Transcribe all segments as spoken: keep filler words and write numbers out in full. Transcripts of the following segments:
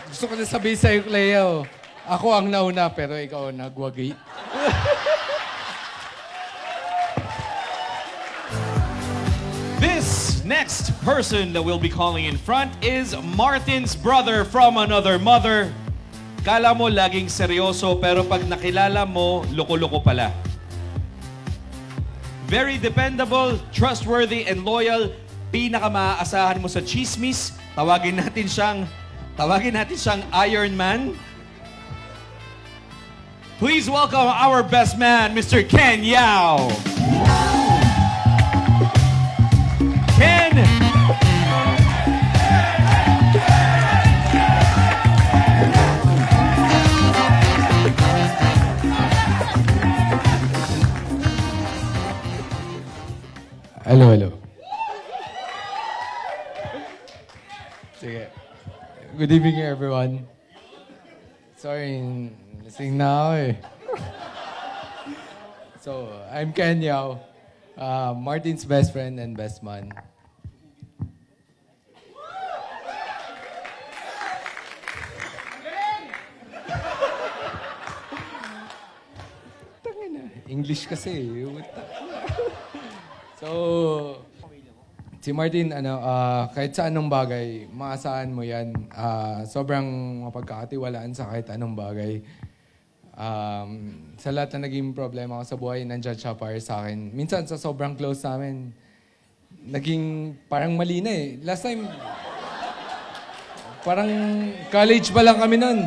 Gusto ko na sabihin sa'yo, Cleo. Ako ang nauna, pero ikaw ang nagwagi. This next person that we'll be calling in front is Martin's brother from another mother. Kala mo laging seryoso, pero pag nakilala mo, loko-loko pala. Very dependable, trustworthy, and loyal. Pinaka-maaasahan mo sa chismis. Tawagin natin siyang, tawagin natin siyang Iron Man. Please welcome our best man, Mister Ken Yao. Ken! Hello, hello. Sige. Good evening, everyone. Sorry, lasing na ako eh. So, I'm Ken Yao, uh, Martin's best friend and best man. Tangina, English kasi. So, si Martin, ano, uh, kahit sa anong bagay, maasahan mo yan. Uh, sobrang mapagkakatiwalaan sa kahit anong bagay. Um, sa lahat na naging problema ko sa buhay, nandiyan siya para sa akin. Minsan, sa sobrang close namin, naging parang mali na eh. Last time, parang college pa lang kami nun.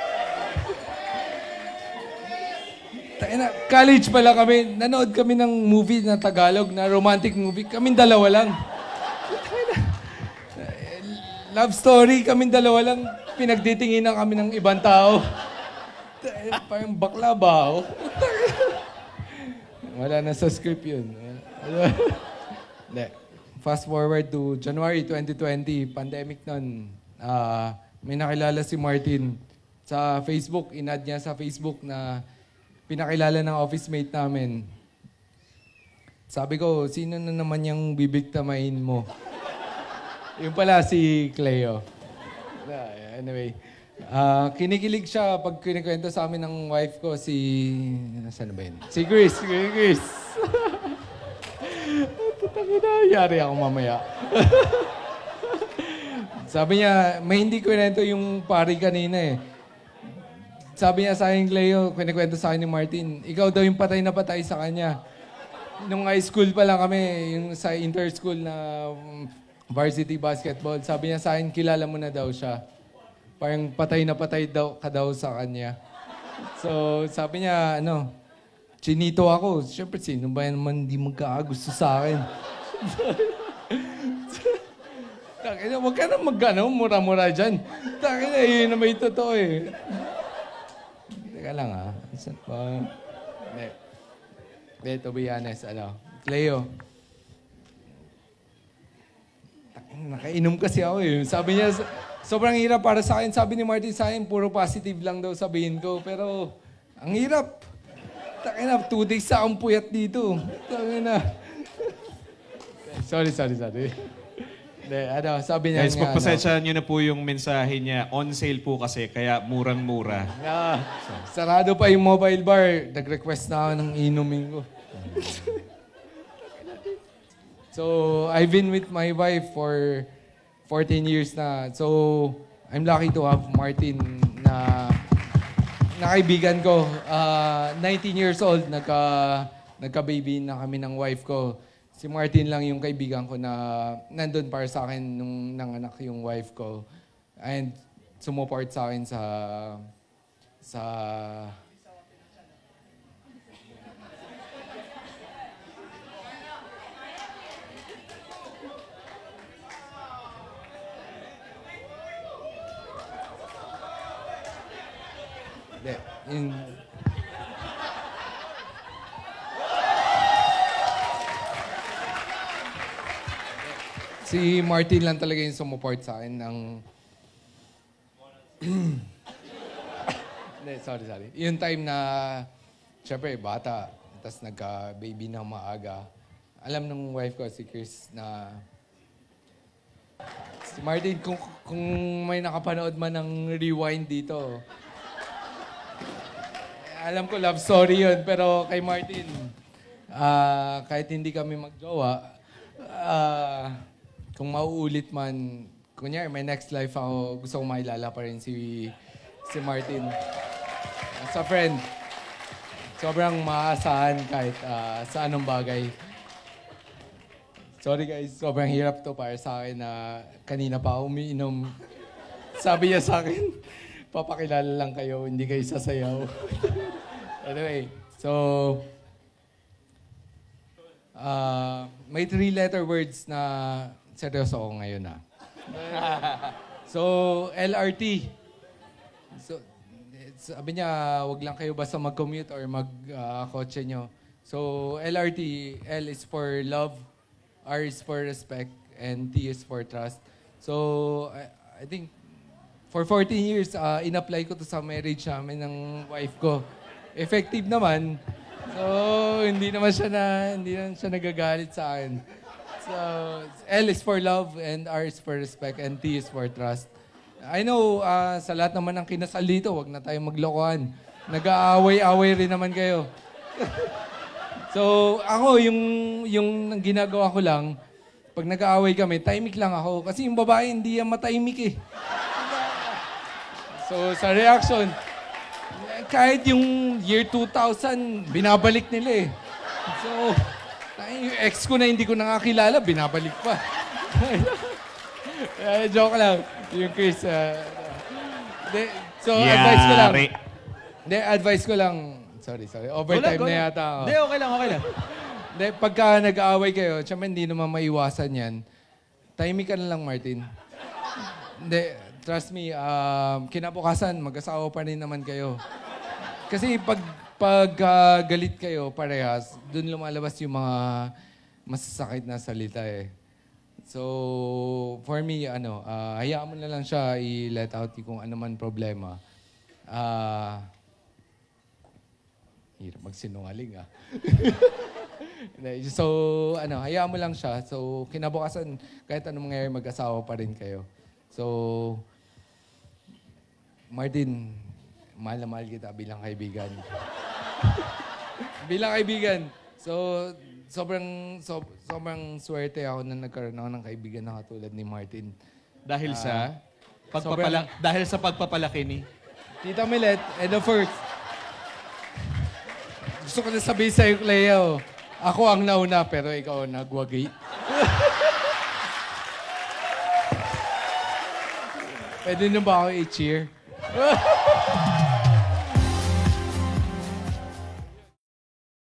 College pala kami, nanood kami ng movie na Tagalog, na romantic movie. Kaming dalawa lang. Love story, kaming dalawa lang. Pinagtitinginan kami ng ibang tao. Parang bakla ba? Wala na sa script yun. Fast forward to January twenty twenty, pandemic nun. Uh, may nakilala si Martin sa Facebook. Inad niya sa Facebook na pinakilala ng office mate namin. Sabi ko, sino na naman yung bibiktamahin mo? Yung pala si Cleo. Anyway, uh, kinikilig siya pag kinikwento sa amin ng wife ko, si... Nasaan na ba yun? Si Chris. Si Chris. Tatangina, yari ako mamaya. Sabi niya, may hindi kwento yung pari kanina eh. Sabi niya sa akin, Cleo, kinikwento sa akin ni Martin, ikaw daw yung patay na patay sa kanya. Nung high school pa lang kami, yung sa inter-school na um, varsity basketball, sabi niya sa akin, kilala mo na daw siya. Parang patay na patay daw, ka daw sa kanya. So, sabi niya, ano, chinito ako. Siyempre, sino ba naman hindi magkakagusto sa akin? Takina, huwag ka na mag-ano, mura-mura dyan. Takina, yun na may totoo eh. Teka lang ah. Saan pa? Hindi. Hindi, to be honest, ano. Cleo. Nakainom kasi ako eh. Sabi niya, sobrang hirap para sa akin. Sabi ni Martin sa akin, puro positive lang daw sabihin ko. Pero, ang hirap. Takina, two days sa akong puyat dito. Takina. Sorry, sorry, sorry. De, ano, sabi niya Guys, nga, pagpasensya ano, nyo na po yung mensahe niya. On sale po kasi, kaya murang-mura. Ah, sarado pa yung mobile bar. Nag-request na ako ng inumin ko. So, I've been with my wife for fourteen years na. So, I'm lucky to have Martin na, na kaibigan ko. Uh, nineteen years old, nagka, nagka-baby na kami ng wife ko. Si Martin lang yung kaibigan ko na nandun para sa akin nung nanganak yung wife ko. And sumuport sa akin sa... sa... De, in, si Martin lang talaga yung sumuport sa akin ng... Hindi, sorry, sorry. Yung time na, syempre, bata, tapos nagka-baby na maaga. Alam nung wife ko, si Chris, na Si Martin, kung, kung may nakapanood man ng Rewind dito, alam ko love story yun, pero kay Martin, ah, kahit hindi kami magjowa, ah, kung mauulit man, kunyari may next life ako, gusto kong mailala pa rin si, si Martin. As a friend, sobrang maasahan kahit ah, sa anong bagay. Sorry guys, sobrang hirap to para sa akin na kanina pa ako umiinom. Sabi niya sa akin, papakilala lang kayo, hindi kayo sasayaw. Anyway, so, uh, may three-letter words na seryoso ako ngayon na. So, L R T. So, sabi niya, wag lang kayo basta mag-commute or mag-kotse uh, nyo. So, L R T, L is for love, R is for respect, and T is for trust. So, I, I think, for fourteen years, uh, in-apply ko to sa marriage namin ng wife ko. Effective naman. So, hindi naman siya na, hindi naman siya nagagalit sa akin. So, L is for love, and R is for respect, and T is for trust. I know, uh, sa lahat naman ng kinasal dito, wag na tayong maglokohan. Nag-aaway-away rin naman kayo. So, ako, yung, yung ginagawa ko lang, pag nag-aaway kami, timing lang ako. Kasi yung babae, hindi yan matimik eh. So, sa reaction, kahit yung year two thousand, binabalik nila eh. So, yung ex ko na hindi ko nakakilala, binabalik pa. uh, joke lang. Yung Chris, uh, de, so, Yari. advice ko lang. De, advice ko lang. Sorry, sorry. Overtime Wala, na wala. yata ako. Hindi, okay lang, okay lang. De, pagka nag-aaway kayo, tsaka hindi naman maiwasan yan, timing ka na lang, Martin. Hindi, trust me, um, kinabukasan, mag-asawa pa rin naman kayo. Kasi pag, pag uh, galit kayo, parehas, dun lumalabas yung mga masasakit na salita eh. So, for me, ano, uh, hayaan mo na lang siya i-let out kung ano man problema. Ah... Uh, Hirap magsinungaling ah. So, ano, hayaan mo lang siya. So, kinabukasan, kahit anong mangyayari, mag-asawa pa rin kayo. So, Martin, mahal na mahal kita bilang kaibigan. Bilang kaibigan. So, sobrang, so, sobrang swerte ako na nagkaroon ako ng kaibigan na katulad ni Martin. Dahil Ah, sa pagpapala dahil sa pagpapalaki ni Tita Milet, and the first, gusto ko na sabihin sa'yo, Cleo, ako ang nauna, pero ikaw ang nagwagi. Pwede na ba ako i-cheer?